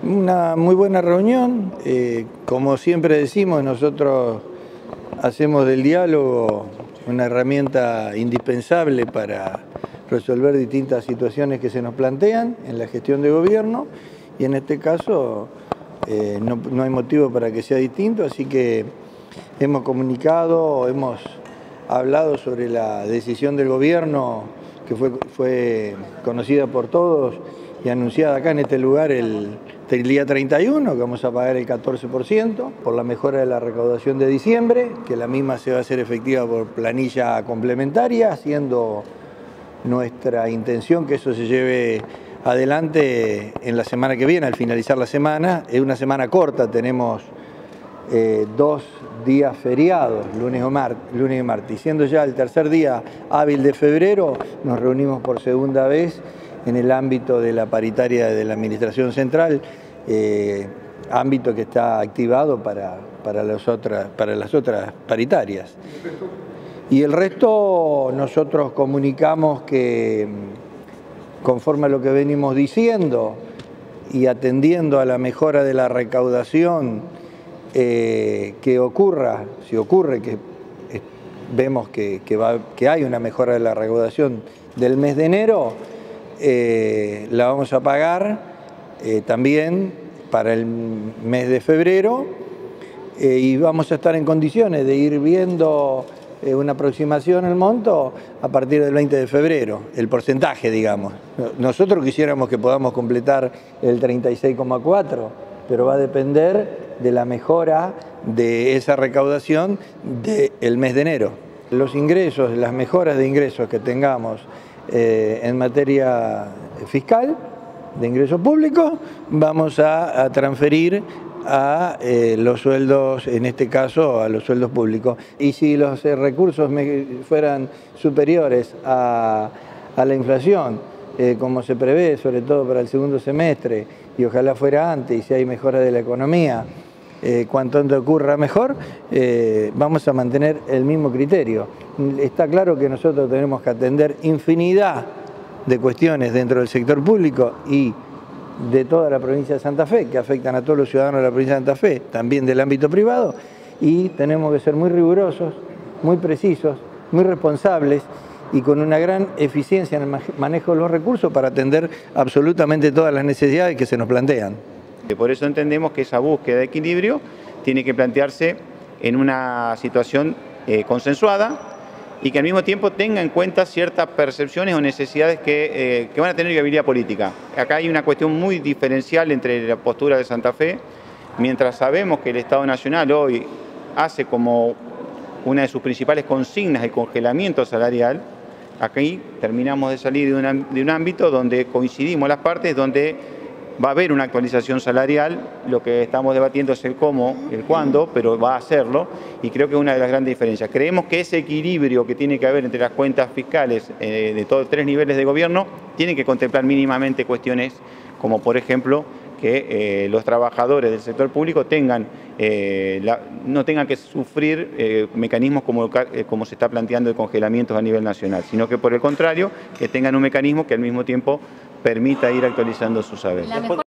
Una muy buena reunión. Como siempre decimos, nosotros hacemos del diálogo una herramienta indispensable para resolver distintas situaciones que se nos plantean en la gestión de gobierno, y en este caso no hay motivo para que sea distinto, así que hemos comunicado, hemos hablado sobre la decisión del gobierno que fue conocida por todos y anunciada acá en este lugar el día 31, que vamos a pagar el 14% por la mejora de la recaudación de diciembre, que la misma se va a hacer efectiva por planilla complementaria, siendo nuestra intención que eso se lleve adelante en la semana que viene, al finalizar la semana. Es una semana corta, tenemos 2 días feriados, lunes y martes, y siendo ya el tercer día hábil de febrero, nos reunimos por segunda vez en el ámbito de la paritaria de la Administración Central, ámbito que está activado para las otras paritarias. Y el resto nosotros comunicamos que, conforme a lo que venimos diciendo y atendiendo a la mejora de la recaudación, que ocurra, si ocurre que vemos que hay una mejora de la recaudación del mes de enero, la vamos a pagar también para el mes de febrero, y vamos a estar en condiciones de ir viendo una aproximación al monto a partir del 20 de febrero, el porcentaje, digamos. Nosotros quisiéramos que podamos completar el 36,4, pero va a depender de la mejora de esa recaudación del mes de enero. Los ingresos, las mejoras de ingresos que tengamos en materia fiscal, de ingresos públicos, vamos a transferir a los sueldos, en este caso a los sueldos públicos. Y si los recursos fueran superiores a la inflación, como se prevé, sobre todo para el segundo semestre, y ojalá fuera antes, y si hay mejora de la economía, cuanto antes ocurra mejor, vamos a mantener el mismo criterio. Está claro que nosotros tenemos que atender infinidad de cuestiones dentro del sector público y de toda la provincia de Santa Fe, que afectan a todos los ciudadanos de la provincia de Santa Fe, también del ámbito privado, y tenemos que ser muy rigurosos, muy precisos, muy responsables y con una gran eficiencia en el manejo de los recursos para atender absolutamente todas las necesidades que se nos plantean. Por eso entendemos que esa búsqueda de equilibrio tiene que plantearse en una situación consensuada y que al mismo tiempo tenga en cuenta ciertas percepciones o necesidades que van a tener viabilidad política. Acá hay una cuestión muy diferencial entre la postura de Santa Fe, mientras sabemos que el Estado Nacional hoy hace como una de sus principales consignas el congelamiento salarial. Aquí terminamos de salir de un ámbito donde coincidimos las partes, donde va a haber una actualización salarial. Lo que estamos debatiendo es el cómo, el cuándo, pero va a hacerlo, y creo que es una de las grandes diferencias. Creemos que ese equilibrio que tiene que haber entre las cuentas fiscales de todos 3 niveles de gobierno tiene que contemplar mínimamente cuestiones como, por ejemplo, que los trabajadores del sector público no tengan que sufrir mecanismos como se está planteando de congelamientos a nivel nacional, sino que por el contrario, que tengan un mecanismo que al mismo tiempo permita ir actualizando sus saberes.